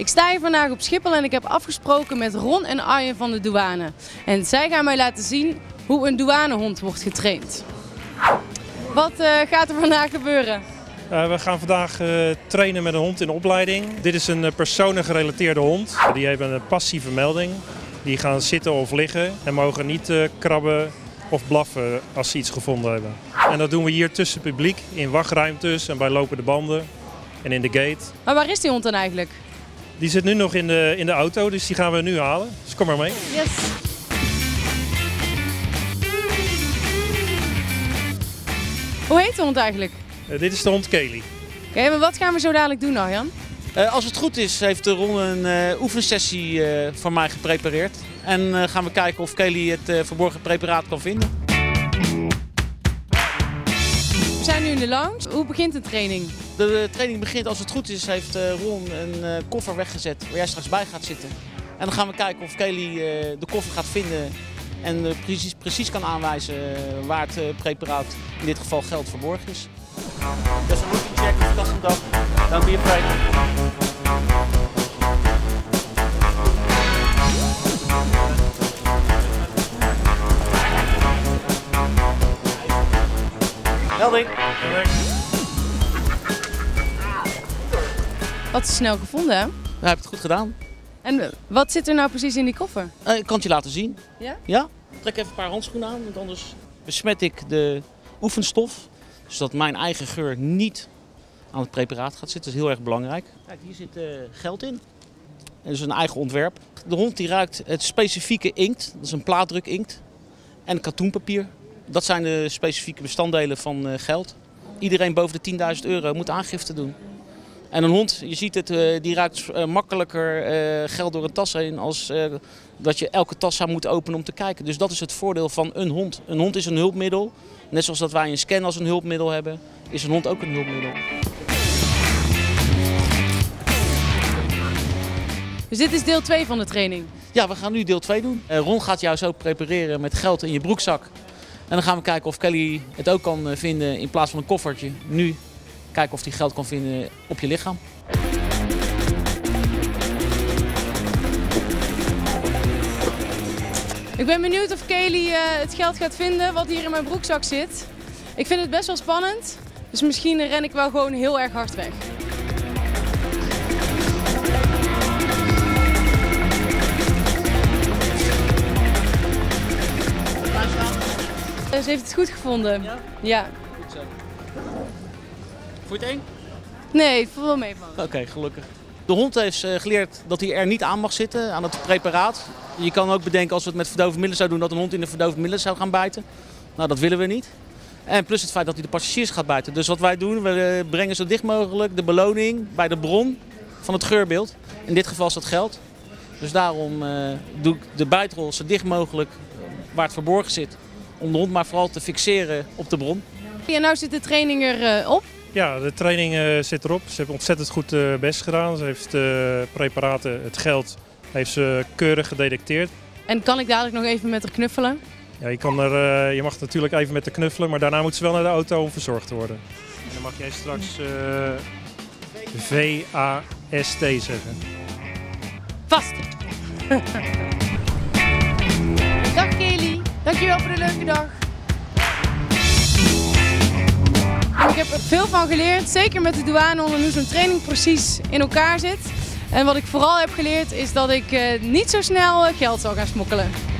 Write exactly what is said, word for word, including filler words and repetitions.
Ik sta hier vandaag op Schiphol en ik heb afgesproken met Ron en Arjen van de douane. En zij gaan mij laten zien hoe een douanehond wordt getraind. Wat uh, gaat er vandaag gebeuren? Uh, we gaan vandaag uh, trainen met een hond in opleiding. Dit is een uh, personengerelateerde hond. Die hebben een passieve melding. Die gaan zitten of liggen en mogen niet uh, krabben of blaffen als ze iets gevonden hebben. En dat doen we hier tussen het publiek, in wachtruimtes en bij lopende banden en in de gate. Maar waar is die hond dan eigenlijk? Die zit nu nog in de, in de auto, dus die gaan we nu halen. Dus kom maar mee. Yes. Hoe heet de hond eigenlijk? Uh, dit is de hond Kelly. Oké, okay, maar wat gaan we zo dadelijk doen, Arjan? Uh, als het goed is, heeft Ron een uh, oefensessie uh, van mij geprepareerd. En uh, gaan we kijken of Kelly het uh, verborgen preparaat kan vinden. We zijn nu in de lounge. Hoe begint de training? De, de training begint, als het goed is, heeft uh, Ron een uh, koffer weggezet waar jij straks bij gaat zitten. En dan gaan we kijken of Kelly uh, de koffer gaat vinden en uh, precies, precies kan aanwijzen uh, waar het uh, preparaat, in dit geval geld, verborgen is. Dat is een routine check, dus dat is een dag. Dan ben je vrij. Melding. Wat is snel gevonden, hè? Nou, heb je het goed gedaan. En wat zit er nou precies in die koffer? Uh, ik kan het je laten zien. Ja? Ja? Trek even een paar handschoenen aan, want anders besmet ik de oefenstof. Zodat mijn eigen geur niet aan het preparaat gaat zitten. Dat is heel erg belangrijk. Kijk, hier zit uh, geld in. Dat is een eigen ontwerp. De hond die ruikt het specifieke inkt. Dat is een plaatdruk inkt. En katoenpapier. Dat zijn de specifieke bestanddelen van uh, geld. Iedereen boven de tienduizend euro moet aangifte doen. En een hond, je ziet het, uh, die ruikt uh, makkelijker uh, geld door een tas heen als uh, dat je elke tas zou moeten openen om te kijken. Dus dat is het voordeel van een hond. Een hond is een hulpmiddel. Net zoals dat wij een scan als een hulpmiddel hebben, is een hond ook een hulpmiddel. Dus dit is deel twee van de training? Ja, we gaan nu deel twee doen. Uh, Ron gaat jou zo prepareren met geld in je broekzak. En dan gaan we kijken of Kelly het ook kan vinden in plaats van een koffertje. Nu kijken of hij geld kan vinden op je lichaam. Ik ben benieuwd of Kelly uh, het geld gaat vinden wat hier in mijn broekzak zit. Ik vind het best wel spannend, dus misschien ren ik wel gewoon heel erg hard weg. Ze heeft het goed gevonden. Ja? Ja. Goed zo. Vond je het eng? Nee, ik voel wel mee van. Oké, okay, gelukkig. De hond heeft geleerd dat hij er niet aan mag zitten, aan het preparaat. Je kan ook bedenken als we het met verdovende middelen zouden doen, dat een hond in de verdovende middelen zou gaan bijten. Nou, dat willen we niet. En plus het feit dat hij de passagiers gaat bijten. Dus wat wij doen, we brengen zo dicht mogelijk de beloning bij de bron van het geurbeeld. In dit geval is dat geld. Dus daarom uh, doe ik de bijtrol zo dicht mogelijk waar het verborgen zit. Om de hond maar vooral te fixeren op de bron. En nou zit de training erop? Uh, Ja, de training uh, zit erop. Ze heeft ontzettend goed uh, best gedaan. Ze heeft de uh, preparaten, het geld, heeft ze keurig gedetecteerd. En kan ik dadelijk nog even met haar knuffelen? Ja, je, kan er, uh, je mag natuurlijk even met haar knuffelen, maar daarna moet ze wel naar de auto om verzorgd te worden. En dan mag jij straks uh, V A S T zeggen. Vast! Dag Kelly, dankjewel voor de leuke dag. Ik heb er veel van geleerd, zeker met de douanehonden, hoe zo'n training precies in elkaar zit. En wat ik vooral heb geleerd is dat ik uh, niet zo snel geld zal gaan smokkelen.